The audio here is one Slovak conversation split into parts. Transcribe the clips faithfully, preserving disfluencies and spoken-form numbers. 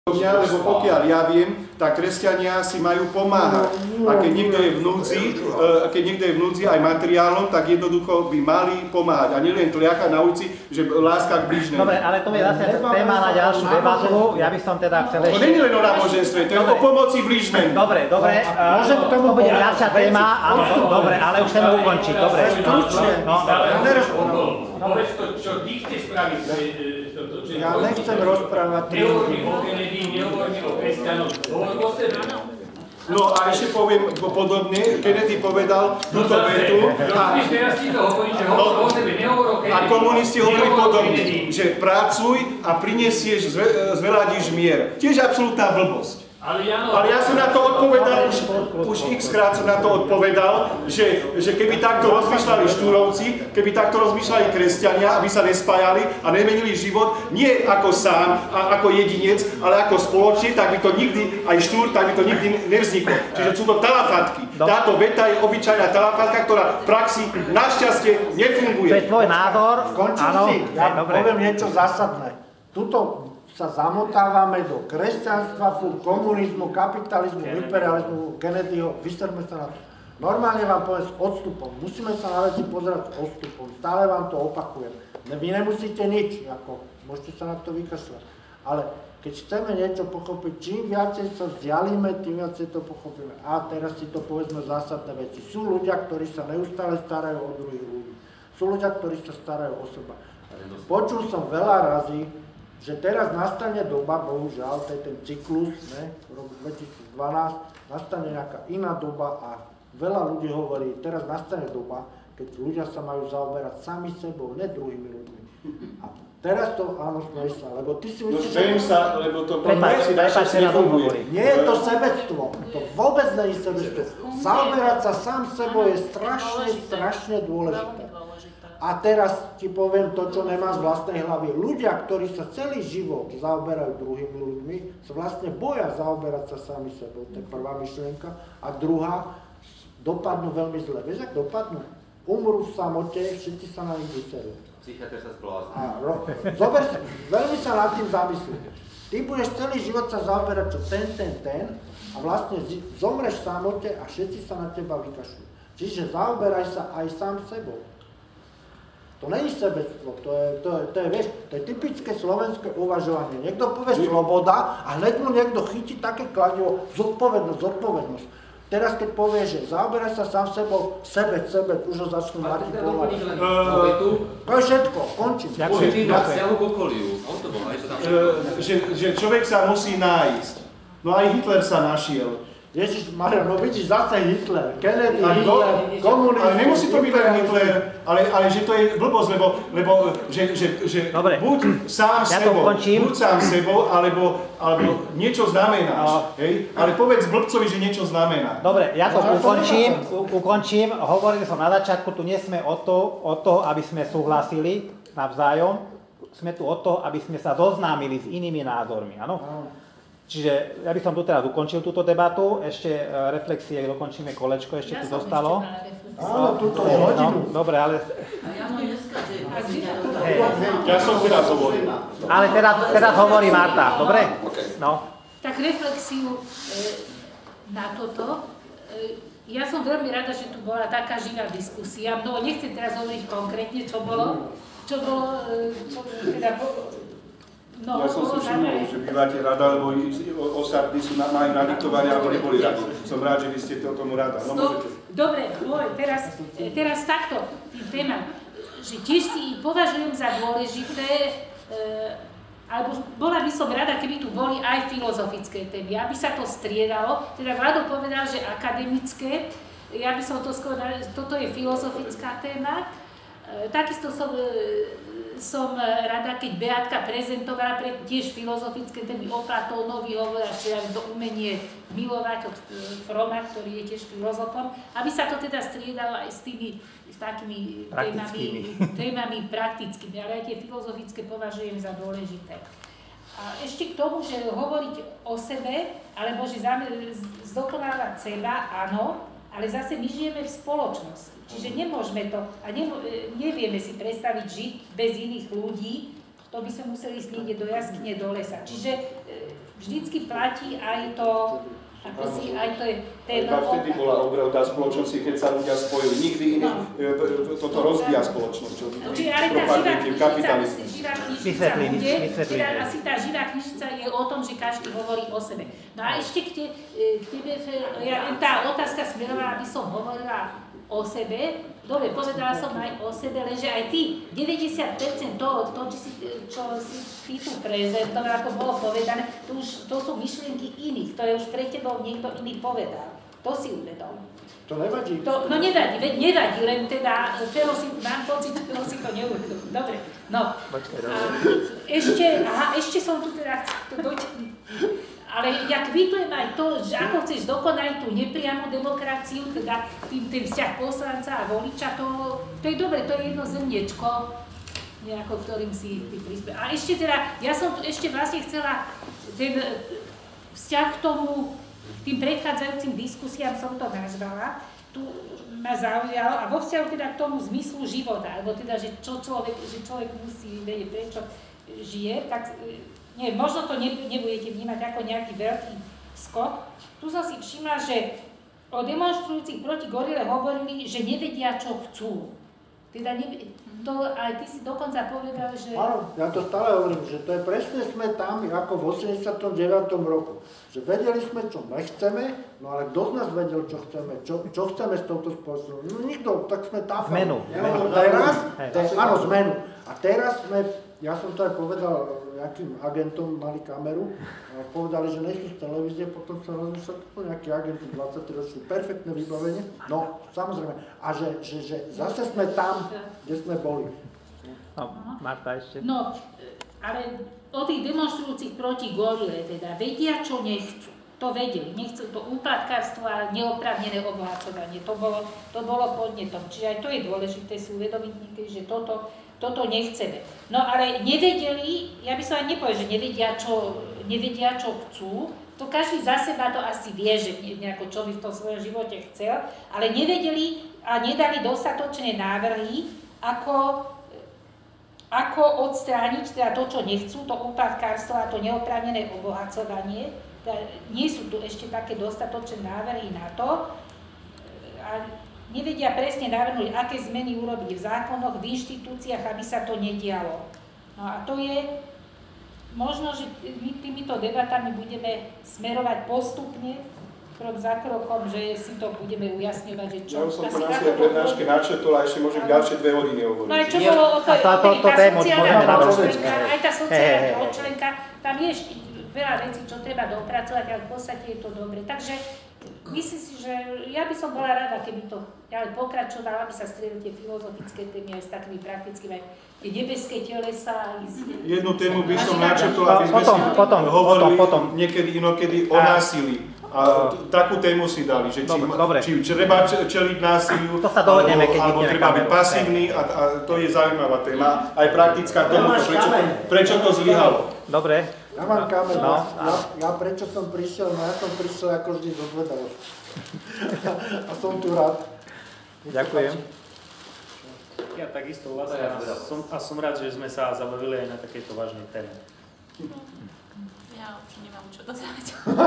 Lebo pokiaľ ja viem, tak kresťania si majú pomáhať. A keď niekto je v núdzi, keď niekto je v núdzi aj materiálom, tak jednoducho by mali pomáhať. A nielen tliaka na ulici, že láska k blížnemu. Dobre, ale to je zase téma na ďalšiu debatu. Ja by som teda chcel ešte... To nie je len o náboženstve, to je o pomoci blížnemu. Dobre, dobre. Môže k tomu byť ďalšia téma, áno, dobre, ale už chceme ukončiť. Dobre. Stručne. Povedz to, čo ty chceš spraviť. Ja nechcem rozprávať. Nehovorím o Kennedy, nehovorím o kresťanoch, hovorím o sebe. No a ešte poviem podobne, Kennedy povedal túto vetu a, a komunisti hovorili podobne, že pracuj a prinesieš, zveľadíš mier. Tiež absolútna blbosť. Ale ja, no, Ale ja som na to odpovedal, už, už x krát som na to odpovedal, že, že keby takto rozmýšľali Štúrovci, keby takto rozmýšľali kresťania, aby sa nespájali a nemenili život, nie ako sám, a ako jedinec, ale ako spoločne, tak by to nikdy, aj Štúr, tak by to nikdy nevzniklo. Čiže sú to talafatky. Táto veta je obyčajná talafatka, ktorá v praxi našťastie nefunguje. To je tvoj názor. Skončil si, ja poviem niečo zásadné. Tuto sa zamotávame do kresťanstva, furt komunizmu, kapitalizmu, imperializmu, Kennedyho, vyserme sa na to. Normálne vám poviem s odstupom, musíme sa na veci pozerať s odstupom, stále vám to opakujem. Vy nemusíte nič, ako, môžete sa na to vykašľať, ale keď chceme niečo pochopiť, čím viacej sa vzdialíme, tým viacej to pochopíme. A teraz si to povedzme zásadné veci. Sú ľudia, ktorí sa neustále starajú o druhých ľudí. Sú ľudia, ktorí sa starajú o seba. Počul som veľa razy, že teraz nastane doba, bohužiaľ, to je ten cyklus, ne, v roku dvetisícdvanásť, nastane nejaká iná doba a veľa ľudí hovorí, teraz nastane doba, keď ľudia sa majú zaoberať sami sebou, ne druhými ľuďmi. A teraz to, áno, smeješ sa, lebo ty si myslíš, že... sa, lebo to si najšťastie nefunguje. Nie je to sebectvo, to vôbec nie je sebectvo. Zaoberať sa sám sebou je strašne, strašne dôležité. A teraz ti poviem to, čo nemá z vlastnej hlavy. Ľudia, ktorí sa celý život zaoberajú druhými ľuďmi, sa vlastne boja zaoberať sa sami sebou. To je prvá myšlienka. A druhá, dopadnú veľmi zle. Vieš, ak dopadnú? Umrú v samote, všetci sa na nich vyserú. Psychiatr sa zblázni. Zober si, veľmi sa nad tým zamyslí. Ty budeš celý život sa zaoberať čo ten, ten, ten a vlastne zomreš v samote a všetci sa na teba vykašľú. Čiže zaoberaj sa aj sám sebou. To nie je sebectvo, to je, to, je, to je, vieš, to je typické slovenské uvažovanie. Niekto povie sloboda a hneď mu niekto chytí také kladivo, zodpovednosť, zodpovednosť. Teraz keď povie, že zaoberaj sa sám sebou, sebec, sebec, už ho začnú manipulovať. To je všetko, končím. Že človek sa musí nájsť. No aj Hitler sa našiel. Ježiš Maria, no vidíš, zase Hitler, Kennedy, Hitler, komunizmus. Ale nemusí to byť len Hitler, ale, ale že to je blbosť, lebo, lebo že, že, že buď sám ja sebou, buď sám sebou, alebo, alebo niečo znamenáš, no. Hej? Ale povedz blbcovi, že niečo znamená. Dobre, ja to ukončím, ukončím, hovorili som na začiatku, tu nie sme o to, o to, aby sme súhlasili navzájom, sme tu o to, aby sme sa zoznámili s inými názormi, áno? Čiže ja by som tu teraz ukončil túto debatu, ešte reflexie, dokončíme kolečko, ešte ja tu zostalo. Áno, túto je hodinu. No, dobre, ale... Ja som teraz hovoril. Ale teraz, teraz hovorí Marta, dobre? No. Tak reflexiu na toto. Ja som veľmi rada, že tu bola taká živá diskusia. No, nechcem teraz hovoriť konkrétne, čo bolo, čo bolo, čo teda... No, ja som si všimol, že bývate rada, lebo ostatní sú majú nadiktovanie, alebo neboli radi. Som rád, že vy ste to tomu rada. No, môžete. Dobre, teraz, teraz takto tým témam, že tiež si považujem za dôležité, e, alebo bola by som rada, keby tu boli aj filozofické témy, aby sa to striedalo. Teda Vlado povedal, že akademické, ja by som to skôr, toto je filozofická téma. E, takisto som... E, som rada, keď Beatka prezentovala pre tiež filozofické témy o Platónovi, hovorila, že ja to umenie milovať od Froma, ktorý je tiež filozofom, aby sa to teda striedalo aj s tými s takými témami, témami praktickými, ale aj tie filozofické považujem za dôležité. A ešte k tomu, že hovoriť o sebe, alebo že zdokonávať seba, áno, ale zase my žijeme v spoločnosti. Čiže nemôžeme to, a nevieme si predstaviť žiť bez iných ľudí, to by sme museli ísť niekde do jaskyne, do lesa. Čiže vždycky platí aj to, ako si, aj to je ten... Iba vtedy bola obrovná spoločnosť, keď sa ľudia spojili. Nikdy iný, no. toto rozbíja spoločnosť. Čo, Čiže ale tá živá knižnica, živá knižnica bude, teda asi tá živá knižnica je o tom, že každý hovorí o sebe. No a ešte k, te, k tebe, ja, tá otázka smerovala, aby som hovorila o sebe. Dobre, povedala som aj o sebe, lenže aj ty, deväťdesiat percent toho, to, čo si, čo si ty tu prezentoval, ako bolo povedané, to, už, to sú myšlienky iných, ktoré už pre tebou niekto iný povedal. To si uvedol. To nevadí. To, no nevadí, veď nevadí, len teda, Felo si, mám pocit, že si to neuvedol. Dobre, no. A ešte, aha, ešte som tu teda to dotiahnuť. Ale ja kvitujem aj to, že ako chceš dokonať tú nepriamu demokraciu, teda tým, tým vzťah poslanca a voliča, to, to je dobre, to je jedno zrniečko, nejako, ktorým si ty prispiel. A ešte teda, ja som tu ešte vlastne chcela ten vzťah k tomu, tým predchádzajúcim diskusiám som to nazvala, tu ma zaujalo, a vo vzťahu teda k tomu zmyslu života, alebo teda, že čo človek, že človek musí vedieť, prečo žije, tak nie, možno to nebudete vnímať ako nejaký veľký skok. Tu som si všimla, že o demonstrujúcich proti gorile hovorili, že nevedia, čo chcú. Teda nevedia, to aj ty si dokonca povedal, že... Áno, ja to stále hovorím, že to je presne sme tam, ako v osemdesiatom deviatom roku. Že vedeli sme, čo nechceme, no ale kto z nás vedel, čo chceme, čo, čo chceme s touto spoločnosťou? No nikto, tak sme tam. Zmenu. No, teraz, te, áno, zmenu. A teraz sme, ja som to aj povedal, nejakým agentom mali kameru, a povedali, že nejsú z televízie, potom sa rozmýšľali, to nejaký agent dvadsaťtri ročný, perfektné vybavenie, no samozrejme, a že, že, že zase sme tam, kde sme boli. No, Marta ešte. No, ale o tých demonstrujúcich proti gorile teda vedia, čo nechcú. To vedeli, nechcú to úplatkárstvo a neoprávnené obohacovanie, to bolo, to bolo podnetom. Čiže aj to je dôležité si uvedomiť niekedy, že toto Toto nechceme. No ale nevedeli, ja by som aj nepovedal, že nevedia čo, nevedia, čo chcú. To každý za seba to asi vie, že nejako čo by v tom svojom živote chcel, ale nevedeli a nedali dostatočné návrhy, ako, ako odstrániť teda to, čo nechcú, to úpadkárstvo a to neoprávnené obohacovanie. Nie sú tu ešte také dostatočné návrhy na to. A nevedia presne navrhnúť, aké zmeny urobiť v zákonoch, v inštitúciách, aby sa to nedialo. No a to je možno, že my týmito debatami budeme smerovať postupne, krok za krokom, že si to budeme ujasňovať, že čo... Ja som to na svojej prednáške načetol a ešte môžem ďalšie dve hodiny hovoriť. No aj čo bolo o to, tá sociálna trojčlenka, aj tá sociálna trojčlenka, tam je ešte veľa vecí, čo treba dopracovať, ale v podstate je to dobre. Takže myslím si, že ja by som bola rada, keby to ďalej pokračovalo, aby sa striedli tie filozofické témy aj s takými praktickými, aj tie nebeské telesa. Jednu tému by som načetol, aby sme potom, si potom, hovorili potom, potom. niekedy inokedy o násilí. A takú tému si dali, že či, dobre, či treba čeliť násiliu, to sa dohodneme, keď alebo treba byť pasívny a, a to je zaujímavá téma, aj praktická téma, prečo, prečo to zlyhalo. Dobre. Ja mám kameru, no, ja, ja prečo som prišiel, no ja som prišiel ako vždy zo zvedavosti. A som tu rád. Ďakujem. Ja takisto vlastne a som, a som rád, že sme sa zabavili aj na takejto vážnej téme. Ja už nemám čo dodať.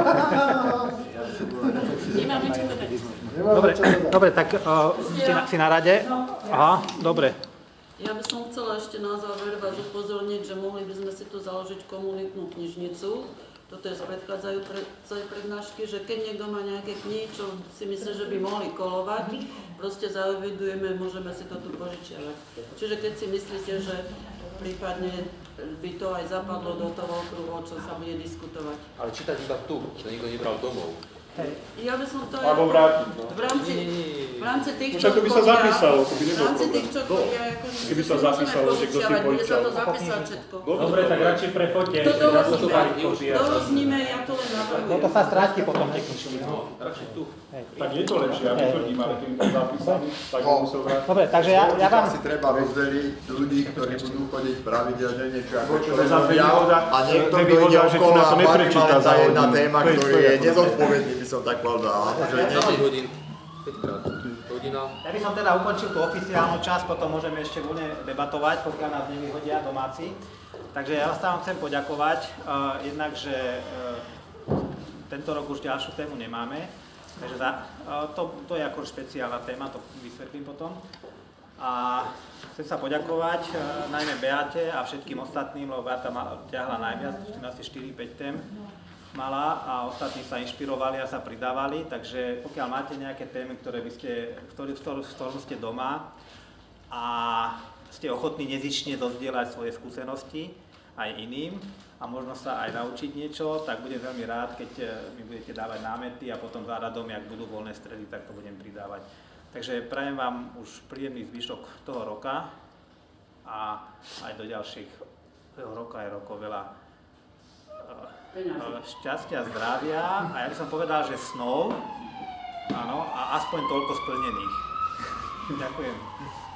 Nemáme čo dodať. Dobre, dobre, tak uh, si, na, si na rade? Aha, dobre. Ja by som chcela ešte na záver vás upozorniť, že mohli by sme si tu založiť komunitnú knižnicu. Toto je z predchádzajúcej prednášky, že keď niekto má nejaké knihy, čo si myslí, že by mohli kolovať, proste zaevidujeme, môžeme si to tu požičiavať. Čiže keď si myslíte, že prípadne by to aj zapadlo do toho okruhu, o čom sa bude diskutovať. Ale čítať iba tu, že nikto nebral domov. Ja by som to aj Alebo vrátiť, no. v rámci, v rámci tých, čo to by sa zapísalo, to by v nebol rámci problém. tých, čo chodia, akože Keby sa zapísalo, že kto si bude požičal. sa to zapísať všetko. Dobre, tak radšej prefoďte. To dorozníme, ja to len navrhujem. No to sa stráti potom technicky. Radšej tu. Tak je to lepšie, ja netvrdím, ale keby to zapísali, tak by musel vrátiť. Dobre, takže ja, ja vám... Asi treba rozdeliť ľudí, ktorí budú chodiť pravidelne niečo ako Čo to za výhoda, a niekto, to je kto ide výhoda, že tu okolo na a to baví neprečíta len za tá jedna hodinu. téma, To je ktorý to, je ako- nezodpovedný, by som tak povedal. Že nie- desať hodín. päť krát. Hodina. Ja by som teda ukončil tú oficiálnu časť, potom môžeme ešte voľne debatovať, pokiaľ nás nevyhodia domáci. takže ja sa vám chcem poďakovať, uh, jednak, že uh, tento rok už ďalšiu tému nemáme, takže za, uh, to, to je ako špeciálna téma, to vysvetlím potom. A chcem sa poďakovať uh, najmä Beate a všetkým ostatným, lebo Beata ťahla najviac, asi štyri päť tém mala a ostatní sa inšpirovali a sa pridávali, takže pokiaľ máte nejaké témy, ktoré by ste, v ktorom ste doma a ste ochotní nezištne dozdieľať svoje skúsenosti aj iným a možno sa aj naučiť niečo, tak budem veľmi rád, keď mi budete dávať námety a potom záradom, jak budú voľné stredy, tak to budem pridávať. Takže prajem vám už príjemný zvyšok toho roka a aj do ďalších roka aj rokov veľa šťastia, zdravia a ja by som povedal, že snov, áno, a aspoň toľko splnených. Ďakujem.